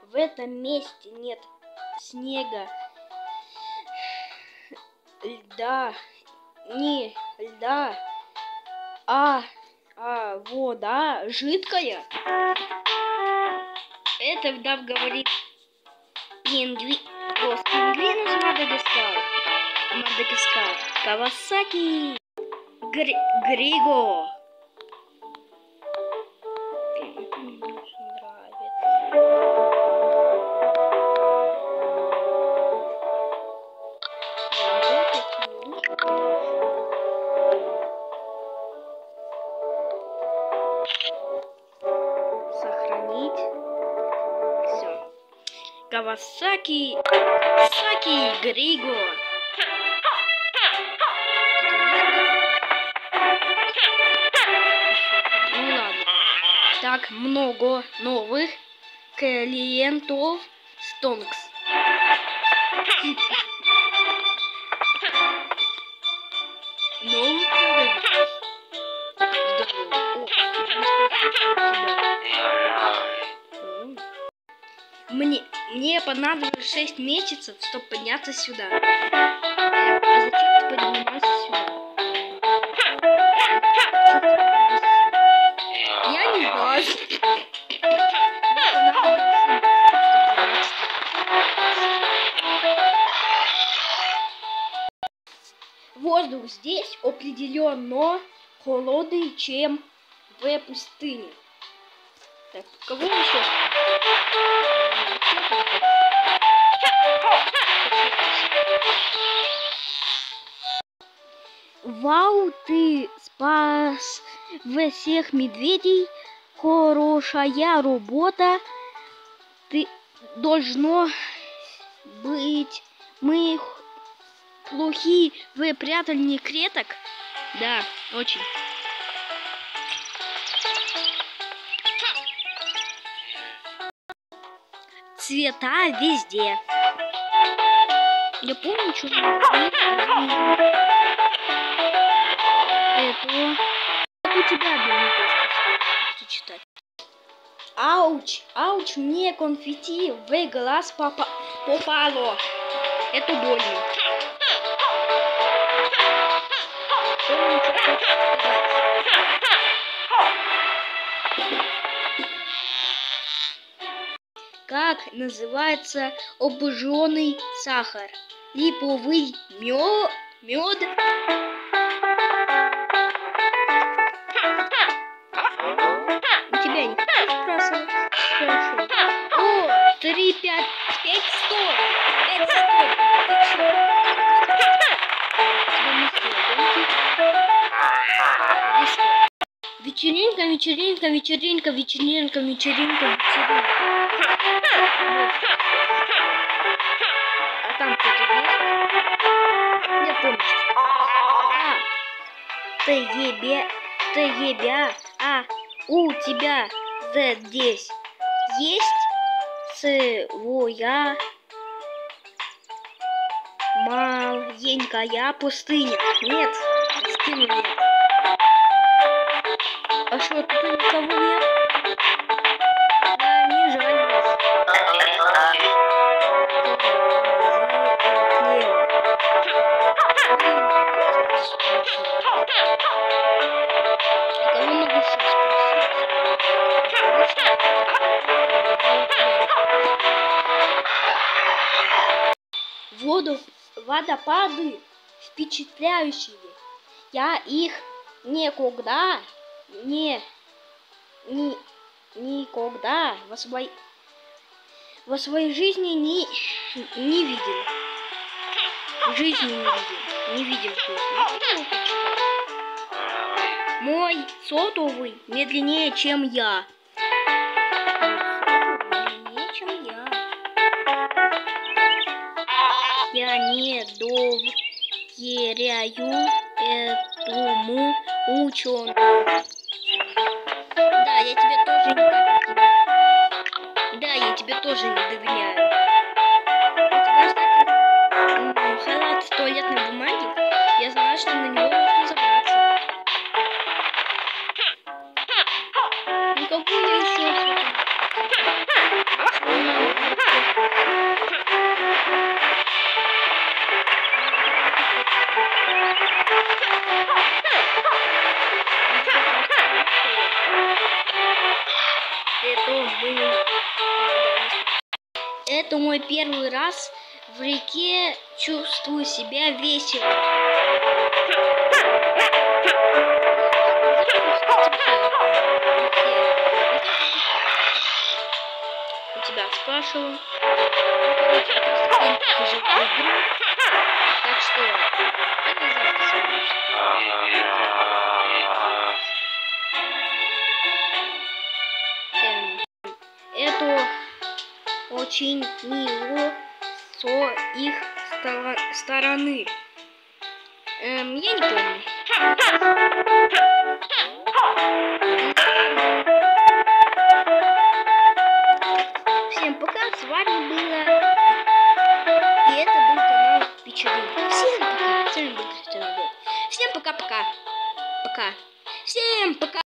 В этом месте нет снега, льда, не льда, а вода жидкая. Это вдав говорит пингвин. Los pingüinos Мадагаскар. Кавасаки. Григо. Сохранить. Все. Кавасаки Григо. Ну ладно. Так много новых клиентов Стонкс. Мне понадобилось 6 месяцев, чтобы подняться сюда. А зачем ты поднимаешься сюда? Я не знаю. Воздух здесь определенно холоднее, чем в пустыне. Так, кого еще? Вау, ты спас всех медведей. Хорошая работа. Ты должно быть. Мы плохие. Вы прятали креток? Да, очень. Цвета везде. Я помню, что это у тебя было читать. Ауч, мне конфетти в глаз попало. Это больно. Как называется обжженный сахар? Липовый мед? У тебя не спрашивают? Хорошо. О, 3, 5, 5, 100. 5, 100. Вечеринка. А там кто-то есть? Не помню. У тебя здесь есть своя маленькая пустыня? Нет, пустыни нет. А что, тут никого нет? Да, не жаль вас. Кого могу сейчас спросить? Водопады впечатляющие. Я их никогда во своей жизни не видел. В жизни не видел. Мой сотовый медленнее, чем я. Я не доверяю этому ученому. Да, я тебе тоже не доверяю. У тебя, кстати, халат из туалетной бумаги. Я знаю, что на него можно забраться. Никакую еще. Это мой первый раз в реке, чувствую себя весело. У тебя спрашиваю. Так что я не записываюсь. Это очень мило с их стороны. Я не помню. Всем пока, с вами было. И это был канал Печеринка. Всем пока. С вами был Кристина. Всем пока-пока. Пока. Всем пока.